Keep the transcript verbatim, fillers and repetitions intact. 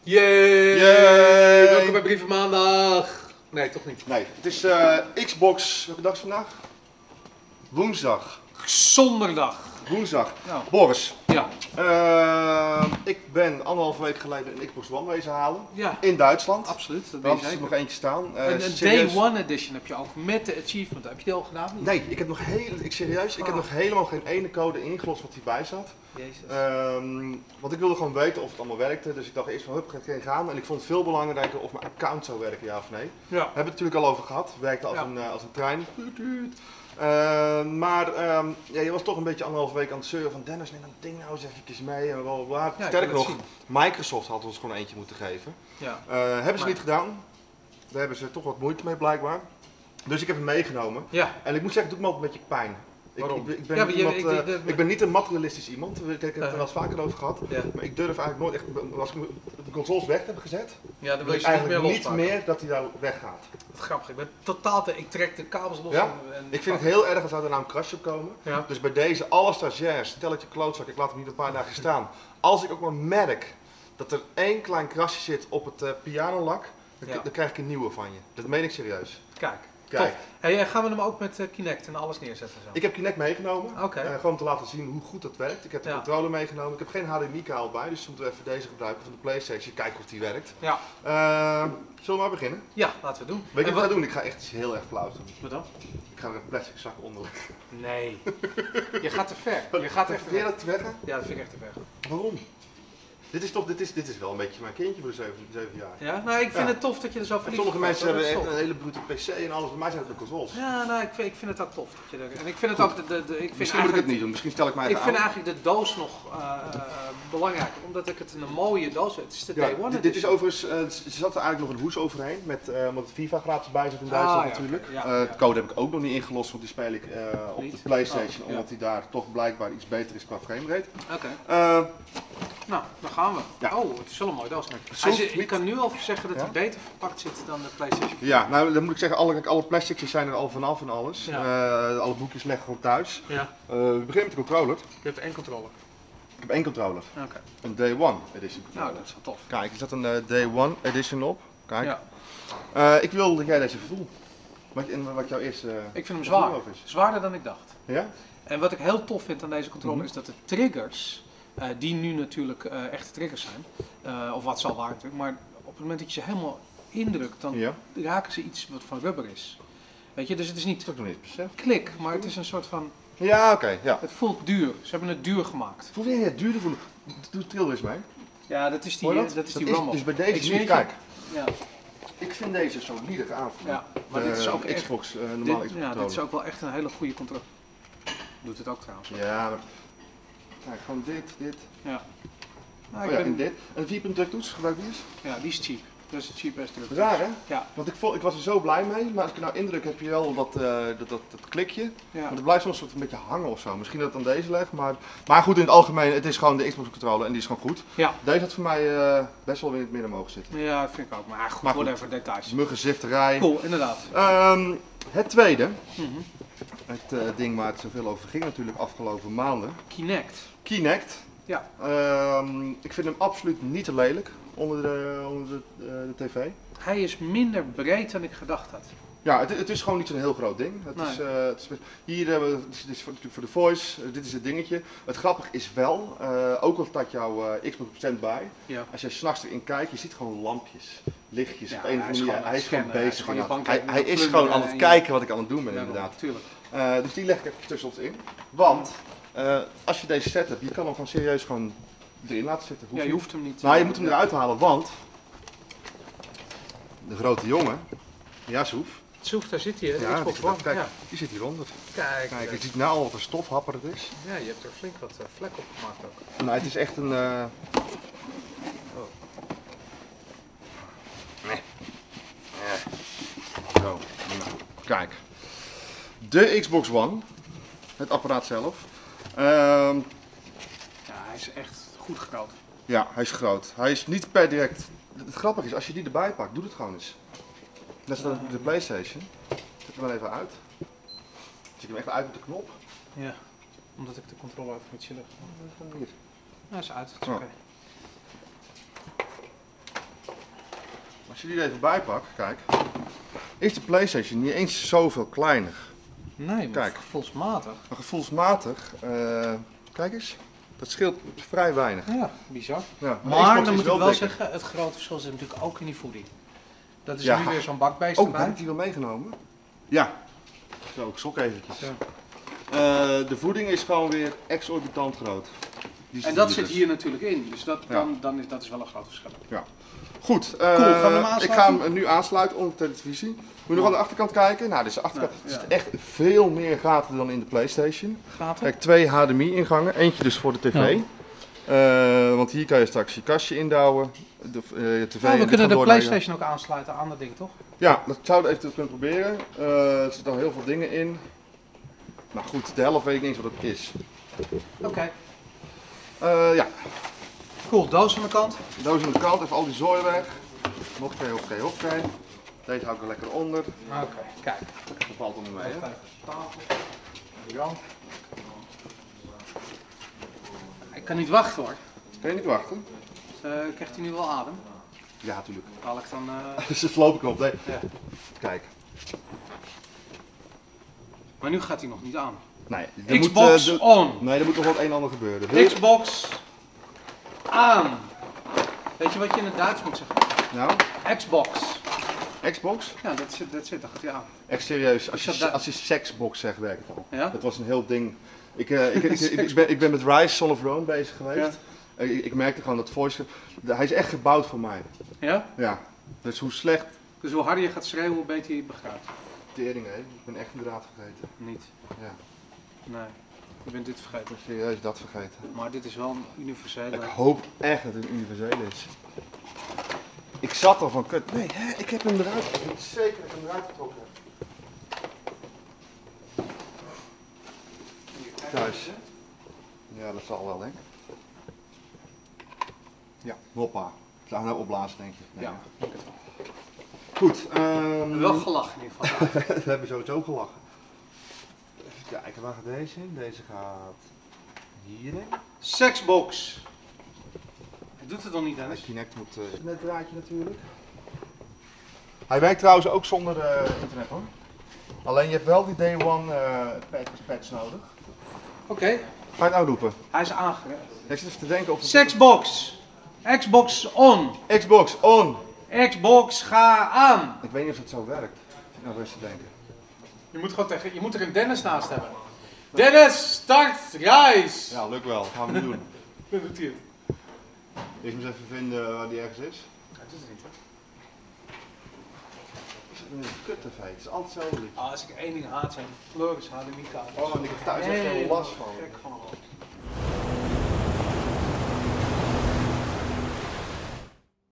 Yay! Yay! Welkom bij Brieven Maandag. Nee, toch niet. Nee, het is uh, Xbox, welke dag is vandaag? Woensdag. Zonderdag. Woensdag. Nou. Boris, Ja. uh, ik ben anderhalve week geleden een Xbox One wezen halen. Ja. In Duitsland. Absoluut, dat We weet je hadden er zeker. nog eentje staan. Uh, Een, een serieus... Day One Edition heb je ook, met de achievement. Heb je die al gedaan? Nee, ik heb nog heel, ik serieus, ik heb Ah. nog helemaal geen ene code ingelost wat hierbij zat. Jezus. Um, want ik wilde gewoon weten of het allemaal werkte, dus ik dacht eerst van hup, ga ik erin gaan. En ik vond het veel belangrijker of mijn account zou werken, ja of nee. Ja. Daar hebben we het natuurlijk al over gehad, werkte als, Ja. een, uh, als een trein. Uh, maar um, ja, je was toch een beetje anderhalve week aan het zeuren van Dennis, neem dat ding nou eens eventjes mee en bla bla bla. Ja, Sterker nog, zien. Microsoft had ons gewoon eentje moeten geven. Ja. Uh, hebben ze Maar... niet gedaan, daar hebben ze toch wat moeite mee blijkbaar. Dus ik heb hem meegenomen. Ja. En ik moet zeggen, het doet me ook een beetje pijn. Ik, Waarom? ik, ik, ben Ja, maar je- iemand, ik- uh, ik- ik- ik ben niet een materialistisch iemand, ik heb het er Uh-huh. wel eens vaker over gehad. Ja. Maar ik durf eigenlijk nooit echt, als ik de consoles weg heb gezet, Ja, dan wil wil ik je ze niet meer eigenlijk niet losmaken. meer dat hij daar weggaat. Wat grappig, ik ben totaal te... Ik trek de kabels los. Ja? En, en Ik vind het heel erg als er nou een crash op komen. Ja. Dus bij deze, alle stagiairs, stelletje klootzak, ik laat hem niet een paar dagen staan. Als ik ook maar merk dat er één klein krasje zit op het uh, pianolak, dan, Ja. dan krijg ik een nieuwe van je. Dat meen ik serieus. Kijk, Kijk. tof. Hey, en gaan we hem ook met uh, Kinect en alles neerzetten? Zo? Ik heb Kinect meegenomen, Oké. uh, gewoon om te laten zien hoe goed dat werkt. Ik heb de Ja. controller meegenomen, ik heb geen H D M I-kabel bij, dus moeten we even deze gebruiken van de PlayStation, kijken of die werkt. Ja. Uh, zullen we maar beginnen? Ja, laten we het doen. Weet je En wat ik ga doen? Ik ga echt iets heel erg flauws doen. Wat dan? Ik ga er een plastic zak onder leggen. Nee. Je gaat te ver. Je gaat echt te Vind je ver. dat te weg? Ja, dat vind ik echt te ver. Waarom? Dit is toch, dit is, dit is wel een beetje mijn kindje voor de zeven, zeven jaar. Ja, nou, ik vind Ja. het tof dat je er zo En verliefd sommige op mensen gaat, hebben hoor. echt Dat is een hele brute P C en alles, bij mij zijn het de consoles. tof. Ja, nou, ik vind, ik vind het ook tof. Dat je er, en ik vind het Goed. ook, de, de, de, ik vind Misschien moet ik het eigenlijk, niet doen, misschien stel ik mij ik het vind aan. eigenlijk de doos nog uh, uh, belangrijker, omdat ik het een mooie doos vind. Het is de Ja, Day One dit, dit is edition. overigens, uh, er zat er eigenlijk nog een hoes overheen, met, uh, omdat het FIFA gratis bij zit in Duitsland Ah, ja, natuurlijk. oké. Ja, Uh, ja. de code heb ik ook nog niet ingelost, want die speel ik uh, op Niet? de PlayStation, Oh, ja. omdat die daar toch blijkbaar iets beter is qua framerate. Oké, Uh, nou, dan gaan we. Ja. Oh, het is wel een mooie doos. Hij Soms zit, je niet- kan nu al zeggen dat Ja? hij beter verpakt zit dan de PlayStation. ja, nou dan moet ik zeggen, alle, kijk, alle plastics zijn er al vanaf en alles. Ja. Uh, alle boekjes liggen gewoon thuis. Ja, Uh, we beginnen met de controller. je hebt één controller. Ik heb één controller, Oké, een Day One Edition controller. nou, dat is wel tof. Kijk, er zat een uh, Day One Edition op. Kijk. Ja. Uh, ik wil dat jij deze even voelt. Wat, en wat jouw eerste. Uh, Ik vind hem gevoel zwaar. over is. Zwaarder dan ik dacht. Ja? En wat ik heel tof vind aan deze controller Mhm. is dat de triggers, uh, die nu natuurlijk uh, echte triggers zijn, uh, of wat zal waar natuurlijk, maar op het moment dat je ze helemaal indrukt, dan Ja? raken ze iets wat van rubber is. Weet je, dus het is niet Dat heb ik nog niet beseft. klik, maar het is een soort van, Ja, oké. Okay, ja. het voelt duur. Ze hebben het duur gemaakt. Voel jij het duurder voelen? Doe tril eens mee. Ja, dat is die, Hoor je dat? dat is die is, Rumble. dus bij Ik deze zweer niet. je- Kijk, Ja, ik vind deze zo liedig aanvoelen. ja, maar De dit is ook echt, Xbox, uh, normale dit, Xbox ja, dit is controller. ook wel echt een hele goede controle. Doet het ook trouwens. Ja, maar. Kijk, gewoon dit, dit. Ja. Nou, Oh ik ja, ben- en dit. En de vier punt druktoets, gebruik die eens. ja, die is cheap. Dat is het cheap druk. Raar hè? Ja, Want ik, vond, ik was er zo blij mee, maar als ik er nou indruk heb je wel dat, uh, dat, dat, dat klikje. ja. Maar het blijft soms een beetje hangen of zo. Misschien dat het aan deze ligt, maar, maar goed in het algemeen, het is gewoon de Xbox controller en die is gewoon goed. Ja. Deze had voor mij uh, best wel weer in het midden mogen zitten. Ja, dat vind ik ook. Maar goed, Maar goed. whatever, details. Muggenzifterij. Cool, inderdaad. Um, het tweede, Mhm. het uh, ding waar het zoveel over ging natuurlijk afgelopen maanden. Kinect. Kinect. Ja. Um, ik vind hem absoluut niet te lelijk onder de, onder de, uh, de tv. Hij is minder breed dan ik gedacht had. Ja, het, het is gewoon niet zo'n heel groot ding. Het Nee. is, uh, het is, hier hebben we, dit is voor, natuurlijk voor de voice, uh, dit is het dingetje. Het grappige is wel, uh, ook al staat jouw uh, Xbox op standby, Ja. als je s'nachts erin kijkt, je ziet gewoon lampjes, lichtjes Ja, op een of hij is andere manier. gewoon aan Hij is het gewoon scannen, hij is bezig. gewoon je inderdaad. bankrekening hij, hij aan is het gewoon aan pluggen het en je- kijken wat ik aan het doen ben Ja, inderdaad. natuurlijk. Uh, dus die leg ik even tussen in. Want uh, als je deze set hebt, je kan hem gewoon serieus gewoon erin laten zitten. Hoef Ja, je niet. hoeft hem niet. Nou, je moet hem eruit halen, want de grote jongen, Yasuf, Soef, daar zit hij, hè? de ja, Xbox die, One. kijk, Ja. die zit hieronder. Kijk, Kijk, eh, je ziet nou al wat een stofhapper het is. ja, je hebt er flink wat uh, vlek op gemaakt ook. Nou, het is echt een... Uh... Oh. Nee. Nee. Zo, nou, kijk. De Xbox One, het apparaat zelf. Ehm, Ja, hij is echt goed gekoud. ja, hij is groot. Hij is niet per direct... Het grappige is, als je die erbij pakt, doe het gewoon eens. Dat is de, de PlayStation. Zet hem wel even uit. Zet je hem echt uit met de knop. Ja, omdat ik de controle even moet chillen. Hier. Nou, is uit, het is Oh. oké. Als je die er even bijpakt, kijk, is de PlayStation niet eens zoveel kleiner. Nee, maar Kijk. gevoelsmatig. Maar gevoelsmatig, uh, kijk eens, dat scheelt vrij weinig. Ja, bizar. Ja, maar dan moet ik wel dikker. zeggen, het grote verschil zit natuurlijk ook in die voeding. Dat is ja. nu weer zo'n bakbeest oh, erbij. heb ik die wel meegenomen? Ja. Zo, ik sok eventjes. Ja. Uh, de voeding is gewoon weer exorbitant groot. En dat zit hier natuurlijk in, dus dat, dan, ja. dan is, dat is wel een groot verschil. Ja. Goed, uh, cool, gaan we hem ik ga hem nu aansluiten onder de televisie. Moet je nog aan de achterkant kijken? Nou, dus de achterkant nou, ja. er zit echt veel meer gaten dan in de PlayStation. Gaten? Kijk, twee H D M I ingangen, eentje dus voor de tv. Ja. Uh, want hier kan je straks je kastje indouwen. De, uh, je tv nou, we kunnen de PlayStation ook aansluiten aan dat ding, toch? Ja, dat zouden we even kunnen proberen. Uh, er zitten al heel veel dingen in. Maar goed, de helft weet ik niet eens wat het is. Oké. Okay. Uh, ja. Cool, doos aan de kant. Doos aan de kant, even al die zooi weg. Hoppakee, hoppakee, hoppakee. Deze hou ik er lekker onder. Oké, okay, kijk. Dat valt er mee. Hè? Tafel. Ik kan niet wachten hoor. Kan je niet wachten? Uh, krijgt hij nu wel adem? Ja, natuurlijk. Haal ik dan... Uh... Dus dat loop ik op. Nee. Ja. Kijk. Maar nu gaat hij nog niet aan. Nee, Xbox moet, uh, de, on. Nee, er moet nog wat een en ander gebeuren. Wil Xbox aan. Weet je wat je in het Duits moet zeggen? Nou? Xbox. Xbox? Ja, dat zit, dat zit, dat gaat hij aan. Echt serieus, als je, als je Sexbox zegt, werkt het al. Ja? Dat was een heel ding. Ik, uh, ik, ik, ik, ik, ben, ik ben met Rise Son of Rome bezig geweest. Ja. Ik, ik merkte gewoon dat voice... Hij is echt gebouwd voor mij. Ja? Ja. Dus hoe slecht... Dus hoe harder je gaat schreeuwen, hoe beter je begrijpt. Tering, hè? Ik ben echt een draad vergeten. Niet? Ja. Nee. Je bent dit vergeten. Ik ben serieus dat vergeten. Maar dit is wel een universele... Ik hoop echt dat het een universele is. Ik zat al van kut. Nee, hè? Ik heb hem eruit. Ik weet zeker dat ik hem eruit getrokken heb. Thuis. Ja, dat zal wel, denk ik. Ja, hoppa. Ik zou nou opblazen, denk je. Nee, ja, ik het wel. Goed. Um... Wel gelachen in ieder geval. We hebben sowieso gelachen. Even kijken, waar gaat deze in? Deze gaat hierin. Sexbox. Hij doet het nog niet, Dennis. De Kinect moet... Uh... Net draadje natuurlijk. Hij werkt trouwens ook zonder uh, internet, hoor. Alleen je hebt wel die day one uh, patch, patch nodig. Oké. Okay. Ga je het nou roepen? Hij is aangerecht. Ik zit even te denken of... Sexbox. Xbox on. Xbox on. Xbox ga aan. Ik weet niet of het zo werkt. Ik nou rustig denken. Je moet gewoon tegen, je moet er een Dennis naast hebben. Dennis, start, reis. Ja, lukt wel. Gaan we doen. Dan doet hij het. Eerst eens even vinden waar die ergens is. Ja, het is het niet, hoor. Is het een kut tv? Het is altijd zo lief. Ah, als ik één ding haat zijn Floris H D M I kabels. Oh, en ik heb thuis echt veel last van. Gek van.